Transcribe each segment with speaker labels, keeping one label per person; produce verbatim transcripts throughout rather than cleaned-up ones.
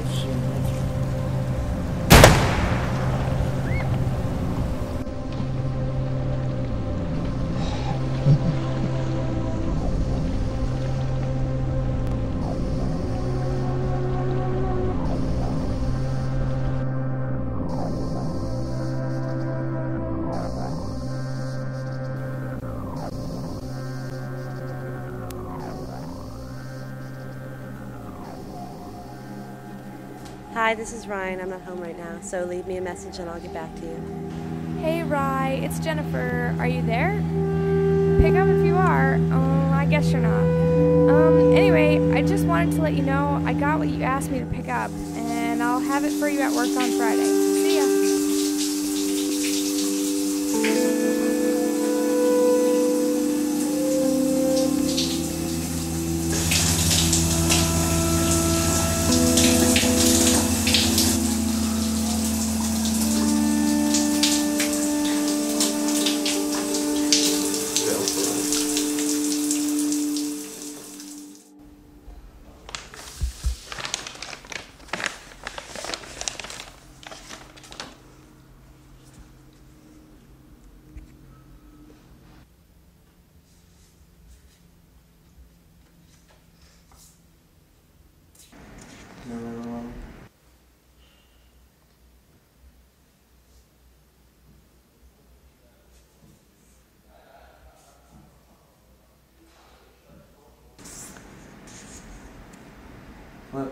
Speaker 1: Hi, this is Ryan. I'm not home right now, so leave me a message and I'll get back to you.
Speaker 2: Hey, Rye, it's Jennifer. Are you there? Pick up if you are. Oh, I guess you're not. Um, anyway, I just wanted to let you know I got what you asked me to pick up, and I'll have it for you at work on Friday. See ya.
Speaker 3: No. What?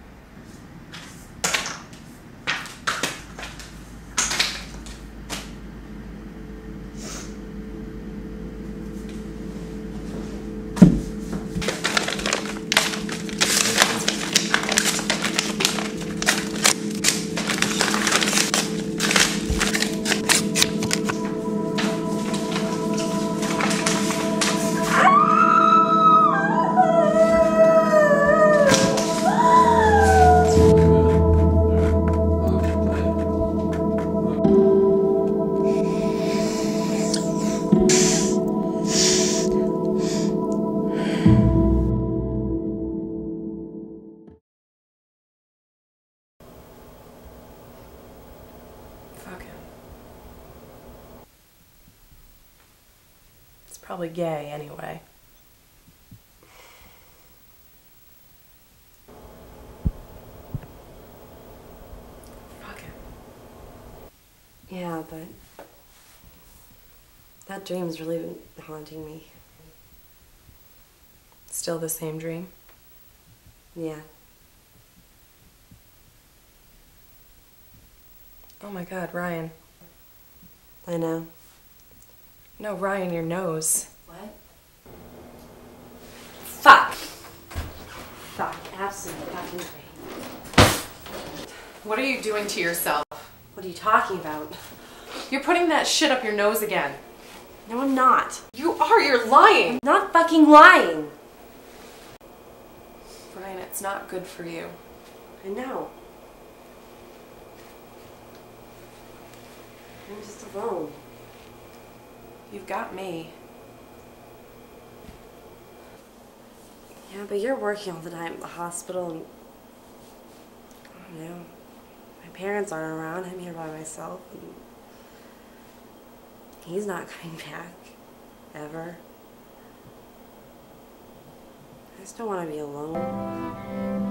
Speaker 4: Fuck him. It's probably gay anyway. Fuck him.
Speaker 1: Yeah, but that dream's really been haunting me.
Speaker 4: Still the same dream?
Speaker 1: Yeah.
Speaker 4: Oh my god, Ryan.
Speaker 1: I know.
Speaker 4: No, Ryan, your nose.
Speaker 1: What? Fuck! Fuck, absolutely fucking great.
Speaker 4: What are you doing to yourself?
Speaker 1: What are you talking about?
Speaker 4: You're putting that shit up your nose again.
Speaker 1: No, I'm not.
Speaker 4: You are, you're lying!
Speaker 1: I'm not fucking lying!
Speaker 4: Ryan, it's not good for you.
Speaker 1: I know. I'm just alone.
Speaker 4: You've got me.
Speaker 1: Yeah, but you're working all the time at the hospital and I don't know. My parents aren't around. I'm here by myself and he's not coming back. Ever. I just don't want to be alone.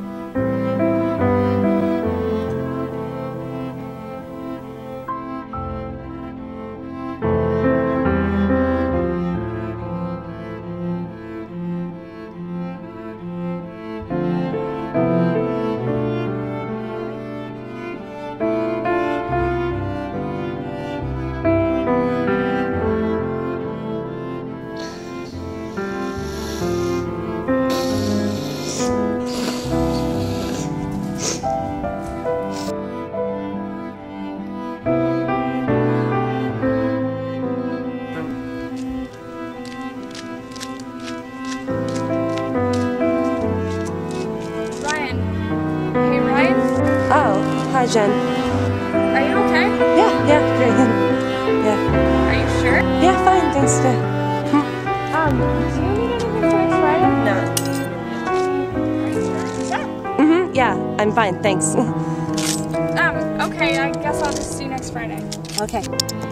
Speaker 1: Hi, Jen.
Speaker 2: Are you okay?
Speaker 1: Yeah, yeah, great. Yeah.
Speaker 2: Are you sure?
Speaker 1: Yeah, fine, thanks. Good.
Speaker 2: Um, do you need anything for next Friday?
Speaker 1: No.
Speaker 2: Are you sure? Yeah.
Speaker 1: Mm-hmm. yeah, I'm fine, thanks.
Speaker 2: Um, okay, I guess I'll just see you next Friday.
Speaker 1: Okay.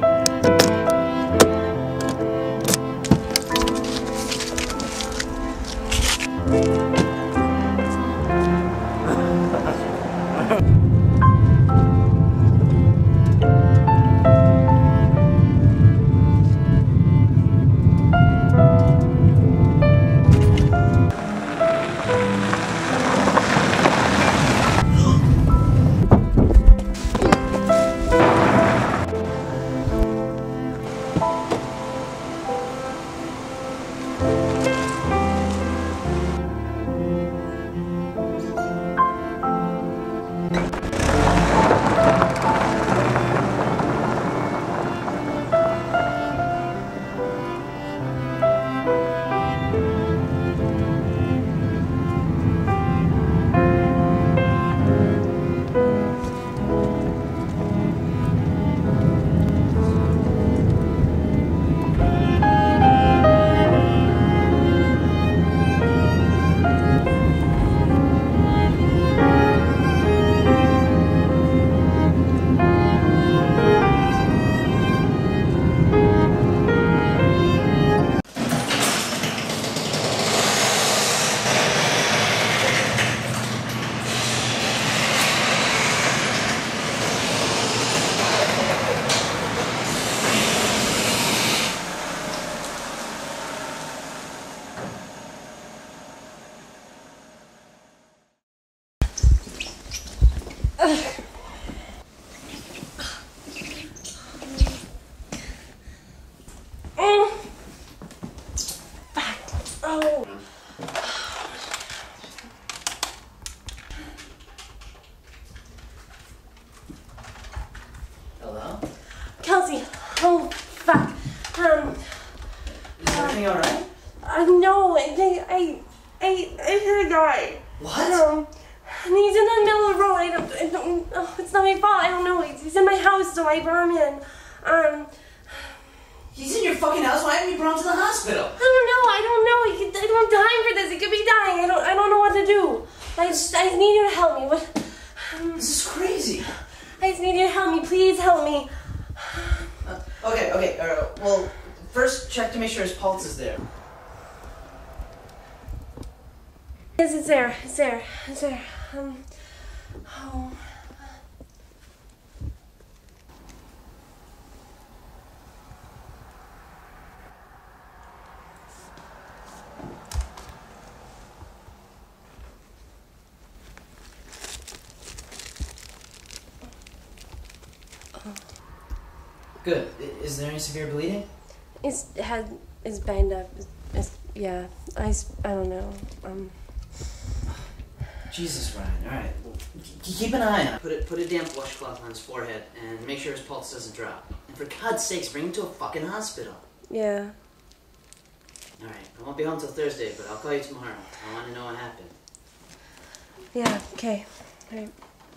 Speaker 3: Hello?
Speaker 1: Kelsey, oh, fuck. Um,
Speaker 3: Is everything alright?
Speaker 1: I know, I think I, I, I hit a guy.
Speaker 3: What?
Speaker 1: Um, and he's in the middle of the road. I don't, I don't, oh, it's not my fault. I don't know. He's, he's in my house, so I brought him in. Um,
Speaker 3: He's in your fucking house. Why haven't you brought him to the hospital?
Speaker 1: I don't know. I don't know. He could, I don't have time for this. He could be dying. I don't, I don't know what to do. I just, I just need you to help me. What? Um,
Speaker 3: This is crazy.
Speaker 1: I just need you to help me. Please help me.
Speaker 3: Uh, okay, okay. Uh, well, first check to make sure his pulse is there.
Speaker 1: Yes, it's there. It's there. It's there. Um, oh.
Speaker 3: Good. I- Is there any severe bleeding?
Speaker 1: His head is banged up. It's, it's, yeah. I, s- I don't know. Um.
Speaker 3: Jesus, Ryan. All right. K- keep an eye on it. Put it. Put a damp washcloth on his forehead and make sure his pulse doesn't drop. And for God's sakes, bring him to a fucking hospital.
Speaker 1: Yeah.
Speaker 3: All right. I won't be home till Thursday, but I'll call you tomorrow. I want to know what happened.
Speaker 1: Yeah. Okay. All right.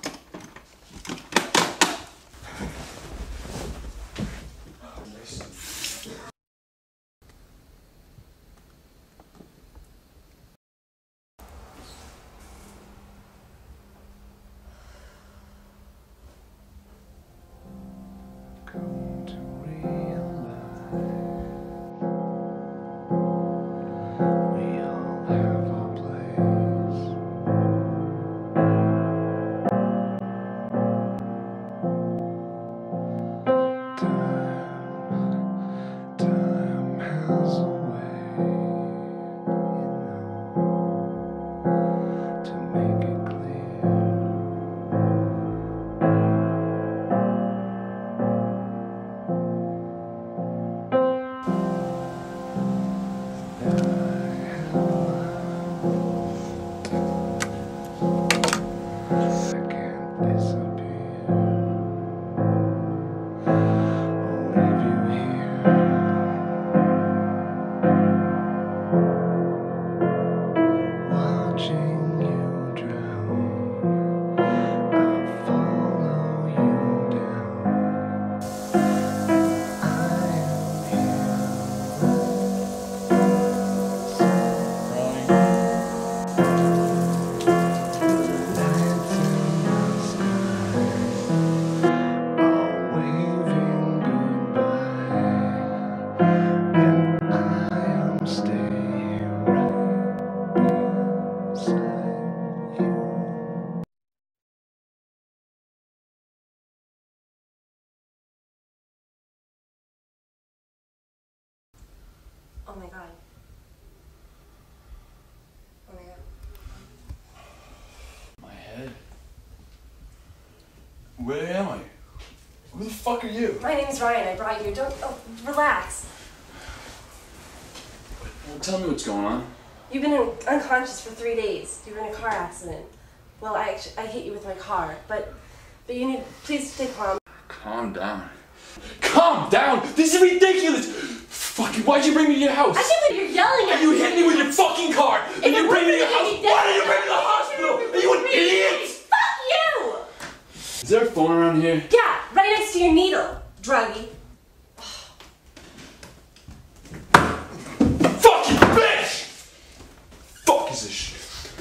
Speaker 5: Come to realize we all have our place. Time, time has a way, you know, to make it clear. Life
Speaker 1: Oh my god. Oh my god.
Speaker 6: My head? Where am I? Who the fuck are you?
Speaker 1: My name's Ryan. I brought you here. Don't. Oh, relax.
Speaker 6: Well, tell me what's going on.
Speaker 1: You've been in, unconscious for three days. You were in a car accident. Well, I actually, I hit you with my car, but but you need. Please stay calm.
Speaker 6: Calm down. Calm down! This is ridiculous! Fucking, why'd you bring me to your house?
Speaker 1: I can't believe you're yelling at
Speaker 6: You
Speaker 1: me.
Speaker 6: hit me with your fucking car! And
Speaker 1: If
Speaker 6: you
Speaker 1: it
Speaker 6: bring me to your
Speaker 1: wasn't
Speaker 6: house!
Speaker 1: any
Speaker 6: Why did you bring
Speaker 1: different,
Speaker 6: me to the hospital?
Speaker 1: you
Speaker 6: Are you an idiot?
Speaker 1: Fuck you!
Speaker 6: Is there a phone around here?
Speaker 1: Yeah, right next to your needle, druggie.
Speaker 6: Fucking bitch! Fuck is this shit?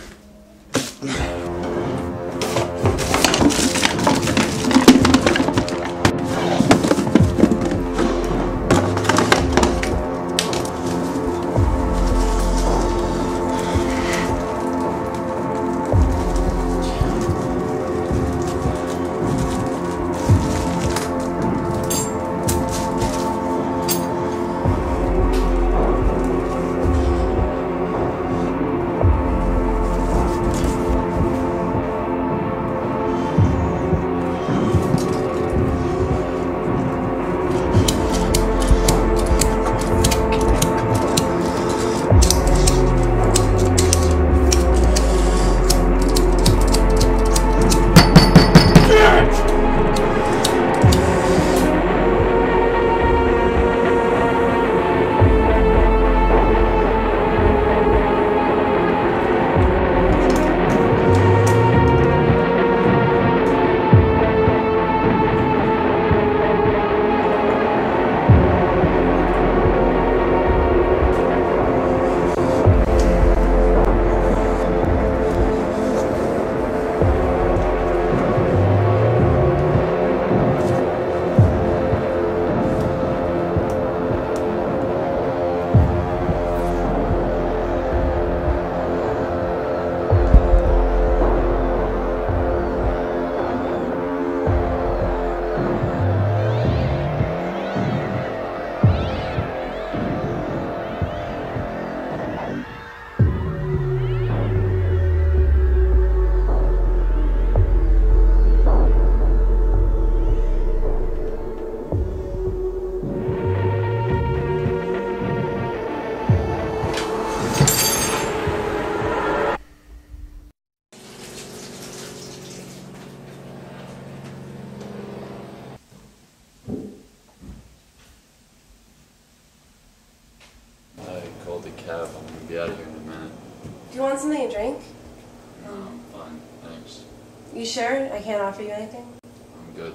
Speaker 6: I called a cab. I'm gonna be out of here in a minute.
Speaker 1: Do you want something to drink?
Speaker 6: No, I'm fine. Thanks.
Speaker 1: You sure? I can't offer you anything?
Speaker 6: I'm good.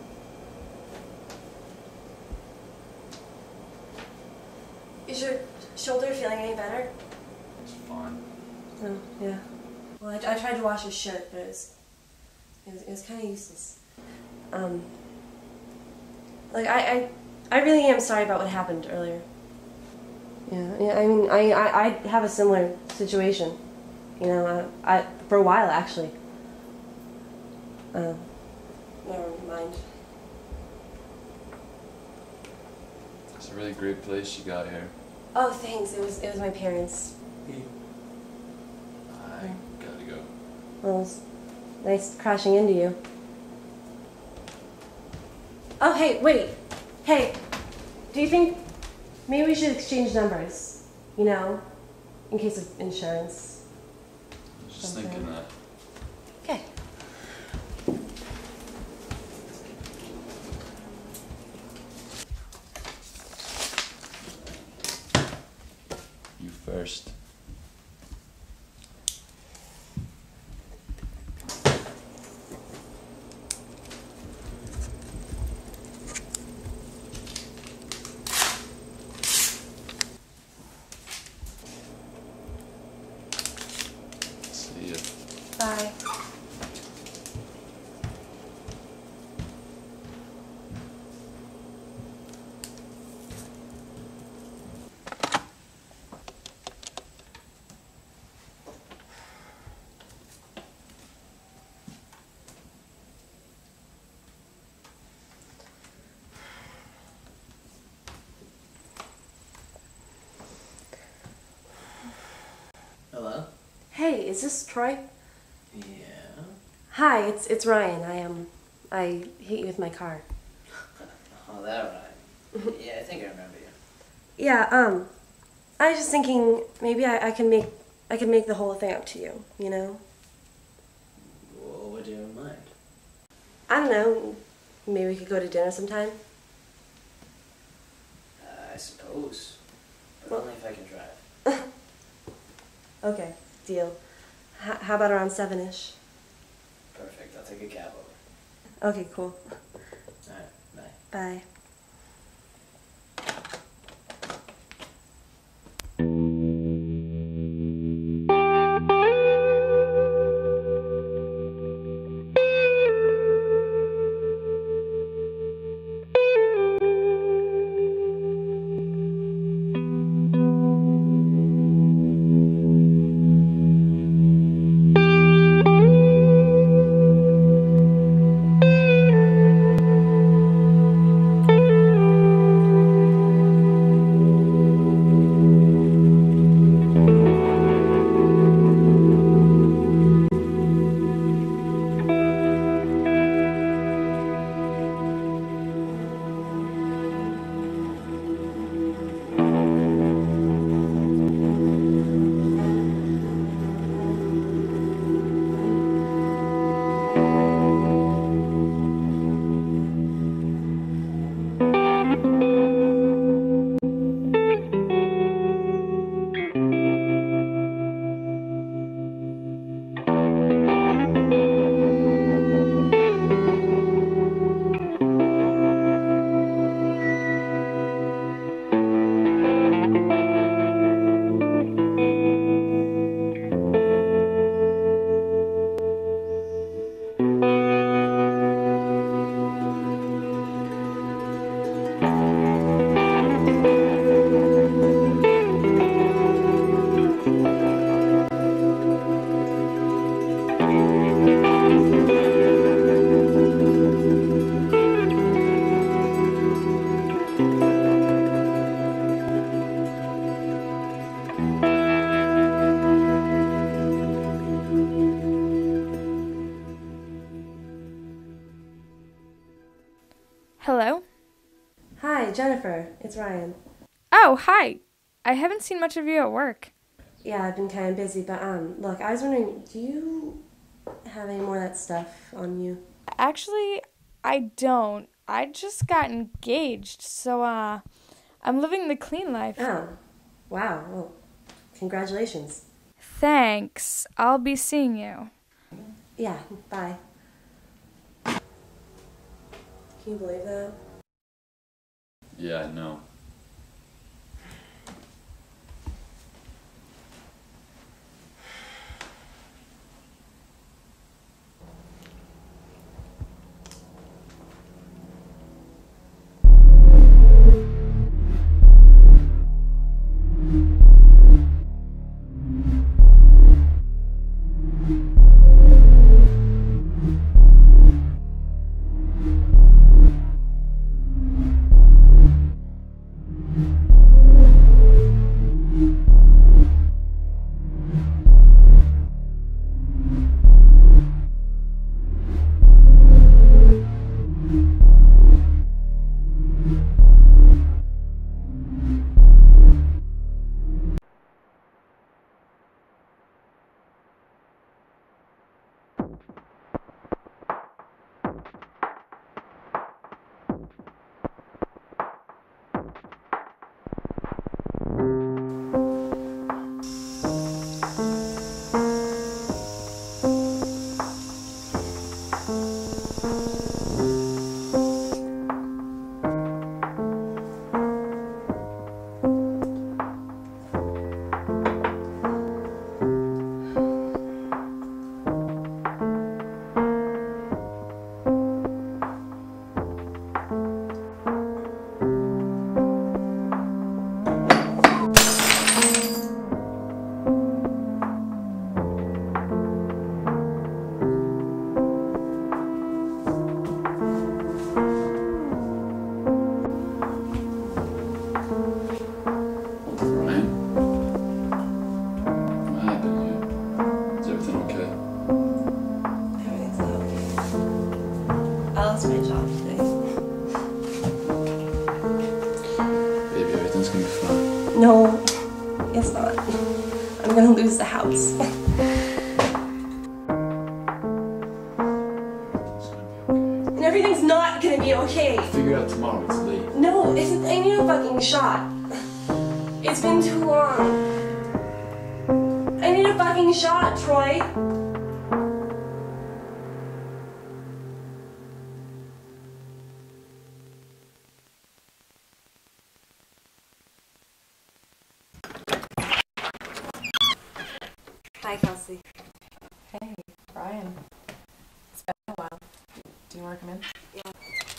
Speaker 1: Is your shoulder feeling any better?
Speaker 6: It's fine.
Speaker 1: Oh, yeah. Well, I, I tried to wash his shirt, but it was, it was, it was kind of useless. Um, like, I, I, I really am sorry about what happened earlier. Yeah, yeah, I mean, I, I, I have a similar situation, you know, I, I for a while, actually. Uh, never mind.
Speaker 6: It's a really great place you got here.
Speaker 1: Oh, thanks, it was, it was my parents.
Speaker 6: I gotta go.
Speaker 1: Well, it was nice crashing into you. Oh, hey, wait. Hey, do you think maybe we should exchange numbers? You know, in case of insurance.
Speaker 6: I was just
Speaker 1: Okay.
Speaker 6: thinking that.
Speaker 1: Okay.
Speaker 6: You first. See ya.
Speaker 1: Hey, is this Troy?
Speaker 3: Yeah.
Speaker 1: Hi, it's it's Ryan. I um I hit you with my car.
Speaker 3: Oh, that right. Yeah, I think I remember you.
Speaker 1: Yeah, um I was just thinking maybe I, I can make I can make the whole thing up to you, you know?
Speaker 3: What would you have in mind?
Speaker 1: I don't know. Maybe we could go to dinner sometime.
Speaker 3: Uh, I suppose. But
Speaker 1: Well-
Speaker 3: only if I can drive.
Speaker 1: Okay, deal. H- how about around seven-ish?
Speaker 3: Perfect. I'll take a cab over.
Speaker 1: Okay, cool.
Speaker 3: Alright, bye.
Speaker 1: Bye.
Speaker 2: Hello?
Speaker 1: Hi, Jennifer. It's Ryan.
Speaker 2: Oh, hi. I haven't seen much of you at work.
Speaker 1: Yeah, I've been kind of busy, but um, look, I was wondering, do you have any more of that stuff on you?
Speaker 2: Actually, I don't. I just got engaged, so uh, I'm living the clean life.
Speaker 1: Oh, wow. Well, congratulations.
Speaker 2: Thanks. I'll be seeing you.
Speaker 1: Yeah, bye. Can you believe that?
Speaker 6: Yeah, I know.
Speaker 1: lost my job today.
Speaker 6: Baby, everything's gonna be fine.
Speaker 1: No, it's not. I'm gonna lose the house. And everything's not gonna be okay.
Speaker 6: Figure it out tomorrow, it's late.
Speaker 1: No, it's, I need a fucking shot. It's been too long. I need a fucking shot, Troy. Hi, Kelsey.
Speaker 4: Hey, Brian. It's been a while. Do you want to come in?
Speaker 1: Yeah.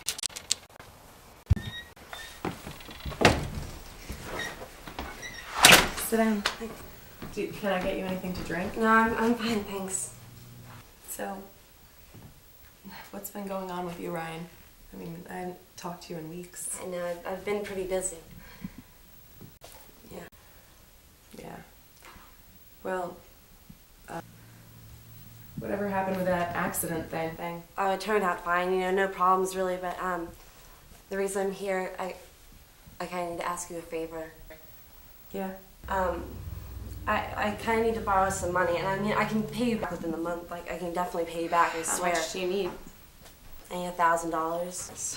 Speaker 4: Sit down. Do, can I get you anything to drink?
Speaker 1: No, I'm, I'm fine, thanks.
Speaker 4: So, what's been going on with you, Ryan? I mean, I haven't talked to you in weeks.
Speaker 1: I know, I've, I've been pretty busy. Yeah.
Speaker 4: Yeah. Well, uh, whatever happened with that accident thing? thing?
Speaker 1: Oh, it turned out fine, you know, no problems really, but um, the reason I'm here, I, I kind of need to ask you a favor.
Speaker 4: Yeah.
Speaker 1: Um, I, I kind of need to borrow some money, and I mean, I can pay you back within the month. Like, I can definitely pay you back, I
Speaker 4: How
Speaker 1: swear.
Speaker 4: much do you need?
Speaker 1: I need a thousand dollars.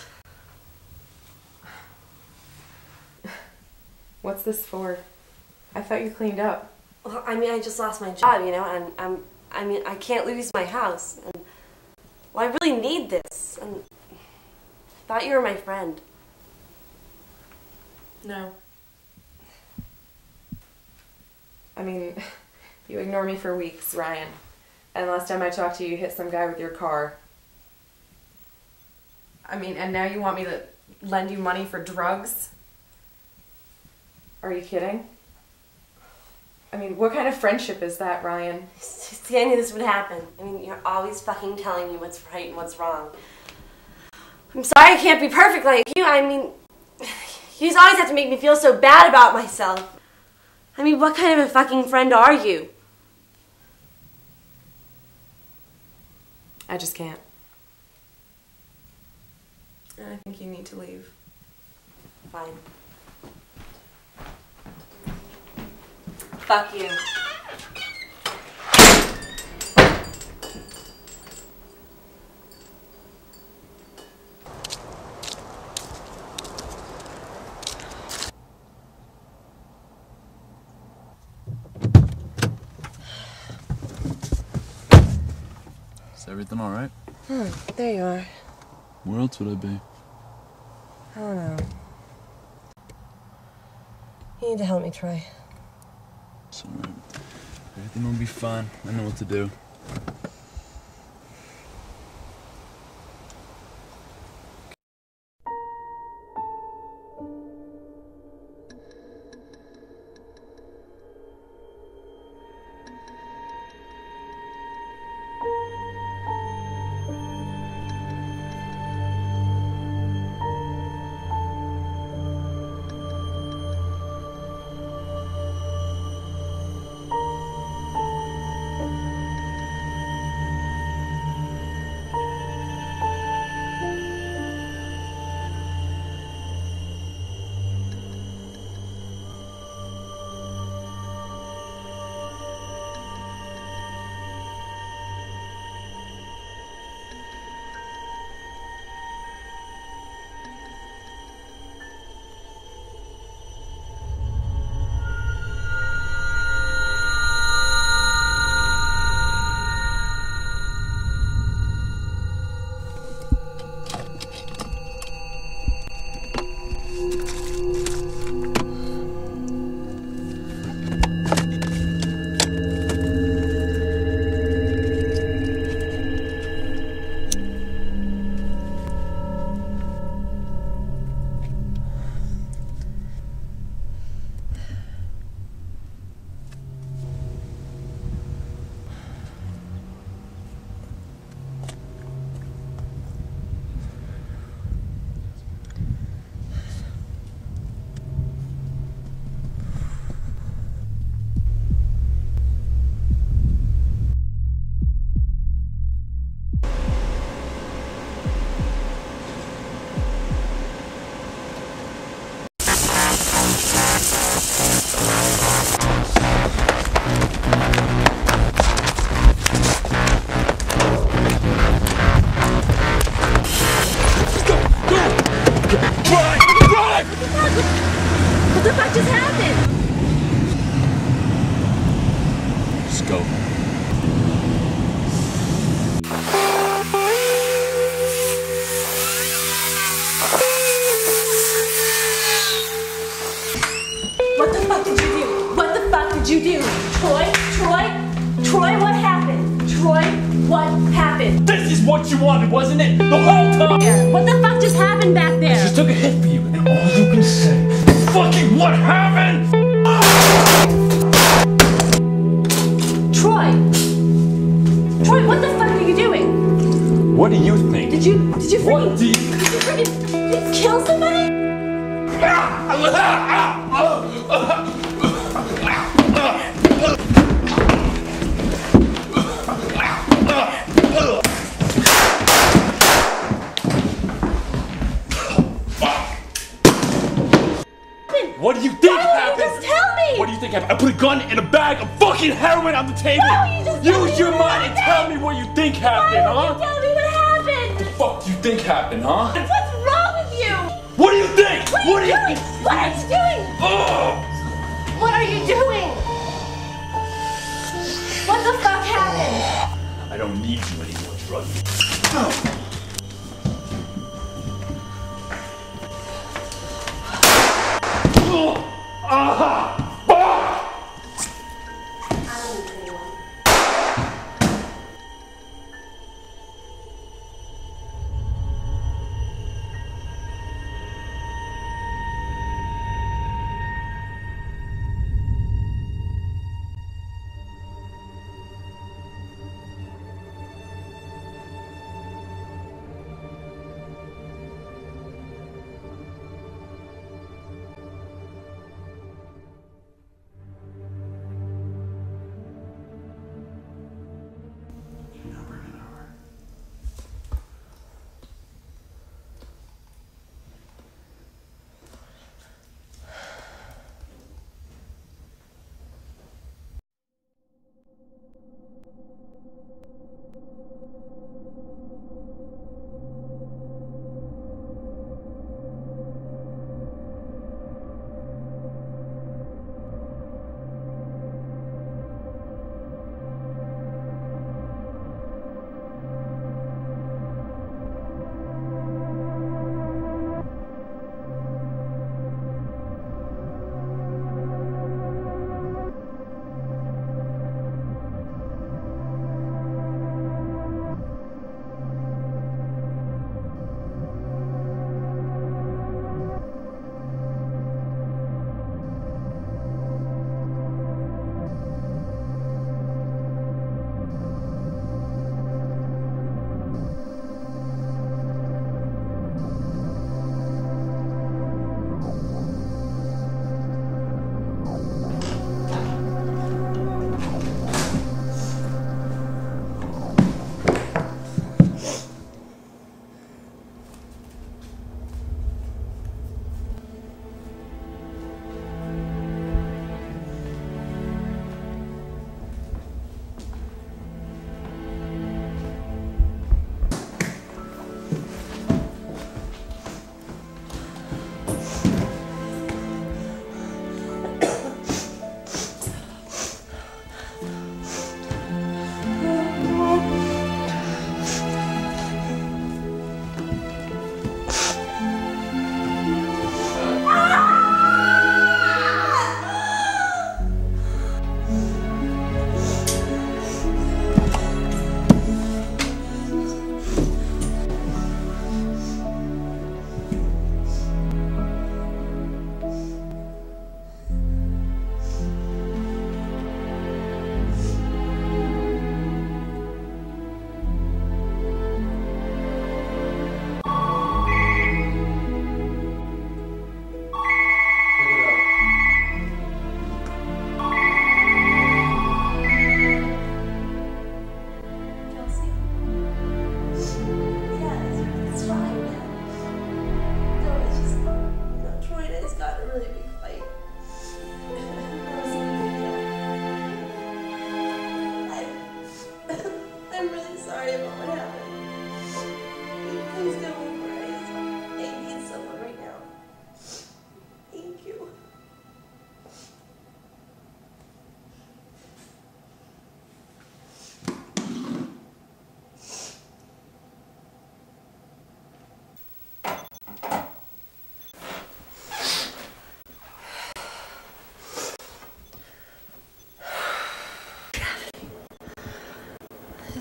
Speaker 4: What's this for? I thought you cleaned up.
Speaker 1: Well, I mean, I just lost my job, you know, and I'm, I mean, I can't lose my house, and well, I really need this, and I thought you were my friend.
Speaker 4: No. I mean, you ignore me for weeks, Ryan. And last time I talked to you, you hit some guy with your car. I mean, and now you want me to lend you money for drugs? Are you kidding? I mean, what kind of friendship is that, Ryan?
Speaker 1: See, I knew this would happen. I mean, you're always fucking telling me what's right and what's wrong. I'm sorry I can't be perfect like you. I mean, you just always have to make me feel so bad about myself. I mean, what kind of a fucking friend are you?
Speaker 4: I just can't. And I think you need to leave.
Speaker 1: Fine. Fuck you.
Speaker 6: Is everything alright?
Speaker 1: Hmm, there you are.
Speaker 6: Where else would I be?
Speaker 1: I don't know. You need to help me, Troy.
Speaker 6: It's alright. Everything will be fine. I know what to do.
Speaker 1: fuck just happened?
Speaker 6: Let's go.
Speaker 1: What the fuck did you do? What the fuck did you do? Troy? Troy? Troy, what happened? Troy, what happened?
Speaker 6: This is what you wanted, wasn't it? The whole time!
Speaker 1: What the fuck just happened back there?
Speaker 6: I just took a hit for you, and all you can say is fucking what happened?
Speaker 1: Troy! Troy, what the fuck are you doing?
Speaker 6: What do you think?
Speaker 1: Did you, did you freaking,
Speaker 6: What do you...
Speaker 1: did you freaking, did you kill somebody?
Speaker 6: What do you think
Speaker 1: Why won't
Speaker 6: happened?
Speaker 1: you just tell me?
Speaker 6: What do you think happened? I put a gun in a bag of fucking heroin on the table.
Speaker 1: Why won't you just tell me
Speaker 6: Use your
Speaker 1: what
Speaker 6: mind and tell
Speaker 1: happened?
Speaker 6: me what you think happened,
Speaker 1: Why won't
Speaker 6: huh?
Speaker 1: you tell me what happened?
Speaker 6: What the fuck do you think happened, huh?
Speaker 1: What's wrong with you?
Speaker 6: What do you think?
Speaker 1: What are
Speaker 6: What do
Speaker 1: you
Speaker 6: you
Speaker 1: doing?
Speaker 6: think?
Speaker 1: What are you doing?
Speaker 6: Ugh.
Speaker 1: What are you doing? What the fuck happened?
Speaker 6: I don't need you anymore, drug. Aha!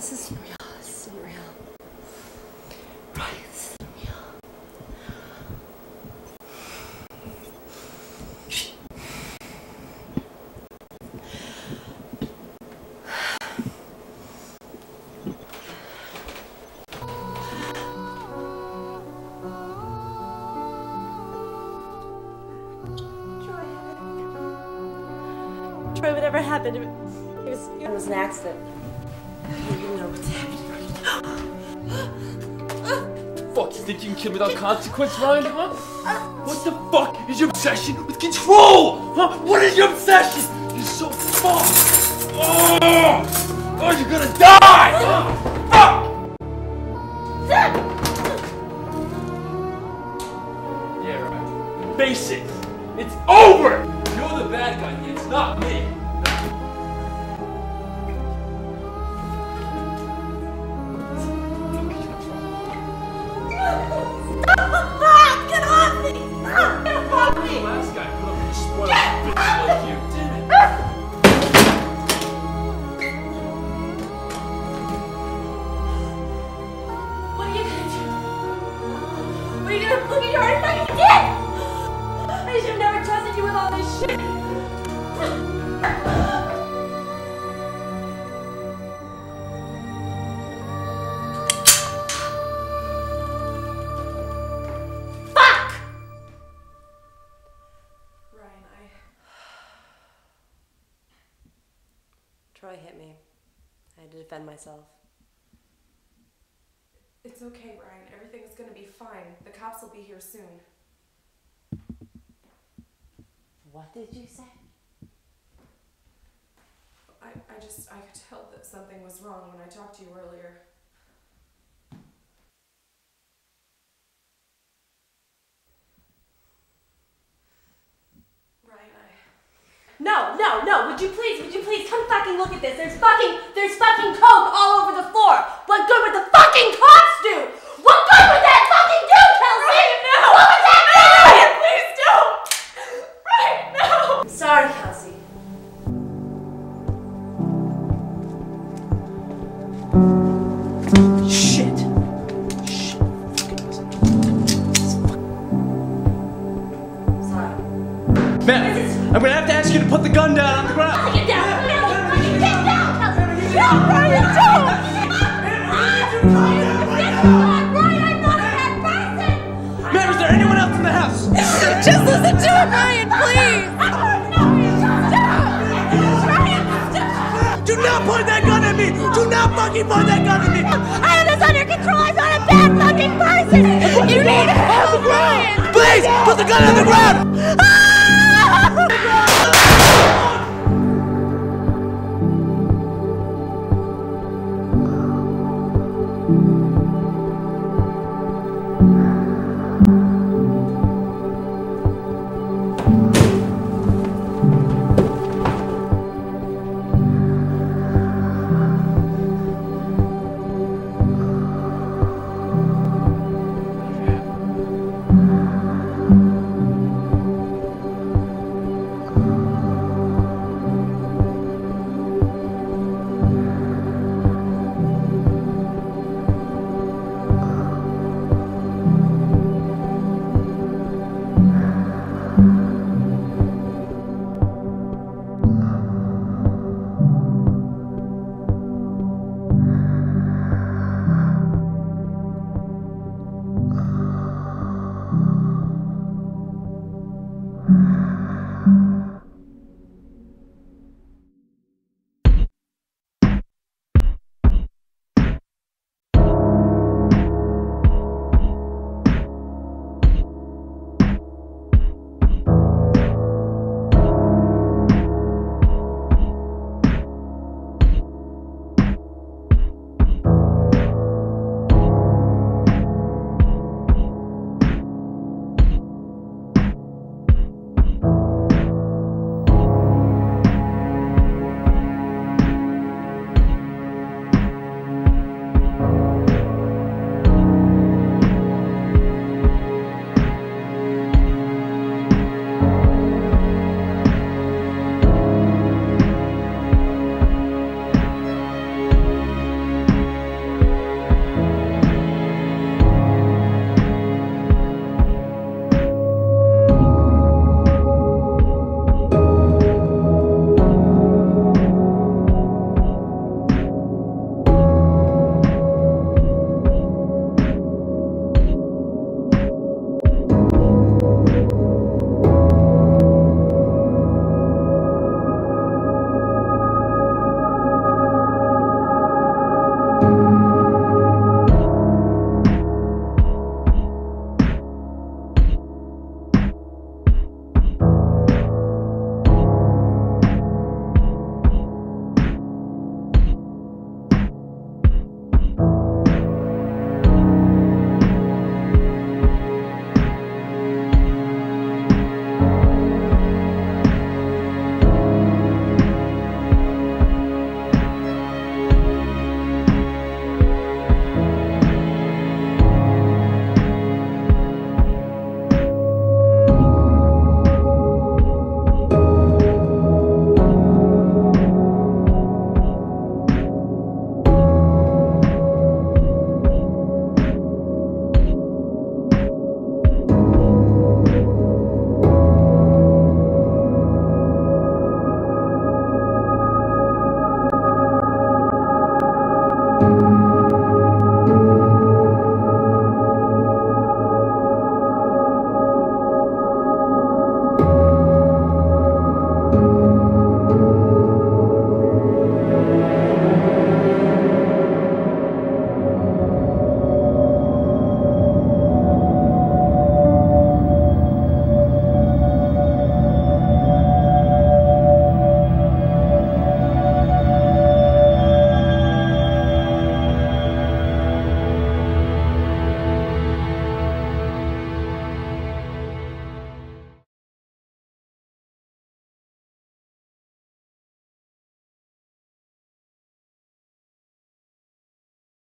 Speaker 1: this isn't real. This isn't real. Ryan, this isn't real. Troy, whatever happened, it was, it was an accident. I don't even know what's happening.
Speaker 6: Fuck, you think you can kill me without consequence, Ryan, huh? What the fuck is your obsession with control? Huh? What is your obsession? You're so fucked. Oh, oh you're gonna die! Oh, fuck! Yeah, right. Face it. It's over! You're the bad guy here, it's not me.
Speaker 1: Get off me! Get off me!
Speaker 6: The last guy put up with a spoiled bitch like you, damn it.
Speaker 1: What are you gonna do? What are you gonna look at your already fucking did? I should have never trusted you with all this shit. Troy hit me. I had to defend myself.
Speaker 4: It's okay, Ryan. Everything's gonna be fine. The cops will be here soon.
Speaker 1: What did you say?
Speaker 4: I, I just, I could tell that something was wrong when I talked to you earlier. Ryan, I...
Speaker 1: No, no, no, would you please, would you please come fucking look at this? There's fucking, there's fucking coke all over the floor. What good would the fucking cops do? What good would that fucking do, Kelsey? Ryan, no! What would that do?
Speaker 4: Ryan, please don't! Ryan, no!
Speaker 1: I'm sorry, Kelsey.
Speaker 3: Shit.
Speaker 1: Sorry.
Speaker 7: Man, I'm gonna have to ask you to put the gun down on the ground.
Speaker 1: Get down! No, fucking get down, Kelsey! No, Ryan, don't! Ryan, I'm not a bad person!
Speaker 7: Man, is there anyone else in the house?
Speaker 2: Just listen to him, Ryan, please!
Speaker 7: Do not point that gun at me! Do not fucking point that gun at me!
Speaker 1: I have this under control! I'm not a bad fucking person!
Speaker 2: You need help, Ryan!
Speaker 7: Please, put the gun on the ground!